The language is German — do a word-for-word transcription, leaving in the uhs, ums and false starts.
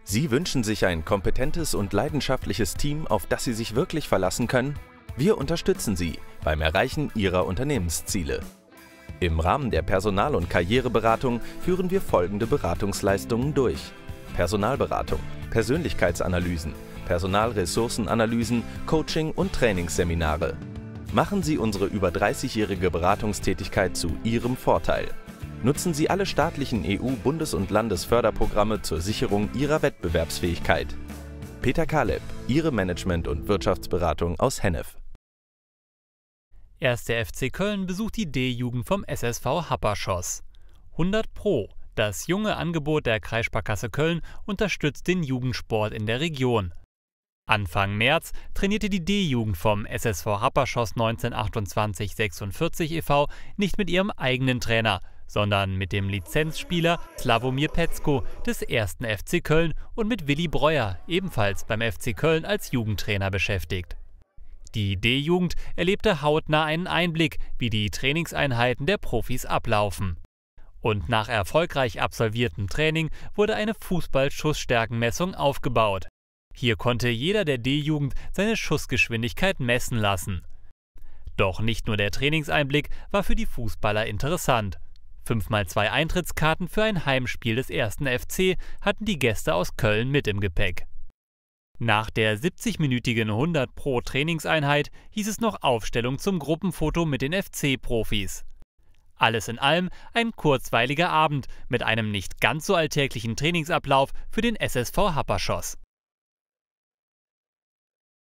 Sie wünschen sich ein kompetentes und leidenschaftliches Team, auf das Sie sich wirklich verlassen können? Wir unterstützen Sie beim Erreichen Ihrer Unternehmensziele. Im Rahmen der Personal- und Karriereberatung führen wir folgende Beratungsleistungen durch: Personalberatung, Persönlichkeitsanalysen, Personalressourcenanalysen, Coaching und Trainingsseminare. Machen Sie unsere über dreißigjährige Beratungstätigkeit zu Ihrem Vorteil. Nutzen Sie alle staatlichen E U-, Bundes- und Landesförderprogramme zur Sicherung Ihrer Wettbewerbsfähigkeit. Peter Kaleb, Ihre Management- und Wirtschaftsberatung aus Hennef. erster F C Köln besucht die D-Jugend vom S S V Happerschoss. hundert Pro, das junge Angebot der Kreissparkasse Köln, unterstützt den Jugendsport in der Region. Anfang März trainierte die D-Jugend vom S S V Happerschoss neunzehnhundertachtundzwanzig sechsundvierzig e V nicht mit ihrem eigenen Trainer, sondern mit dem Lizenzspieler Slawomir Petzko des ersten F C Köln und mit Willi Breuer, ebenfalls beim F C Köln als Jugendtrainer beschäftigt. Die D-Jugend erlebte hautnah einen Einblick, wie die Trainingseinheiten der Profis ablaufen. Und nach erfolgreich absolviertem Training wurde eine Fußball-Schussstärkenmessung aufgebaut. Hier konnte jeder der D-Jugend seine Schussgeschwindigkeit messen lassen. Doch nicht nur der Trainingseinblick war für die Fußballer interessant. fünf mal zwei Eintrittskarten für ein Heimspiel des ersten F C hatten die Gäste aus Köln mit im Gepäck. Nach der siebzigminütigen hundert Pro Trainingseinheit hieß es noch Aufstellung zum Gruppenfoto mit den F C-Profis. Alles in allem ein kurzweiliger Abend mit einem nicht ganz so alltäglichen Trainingsablauf für den S S V Happerschoss.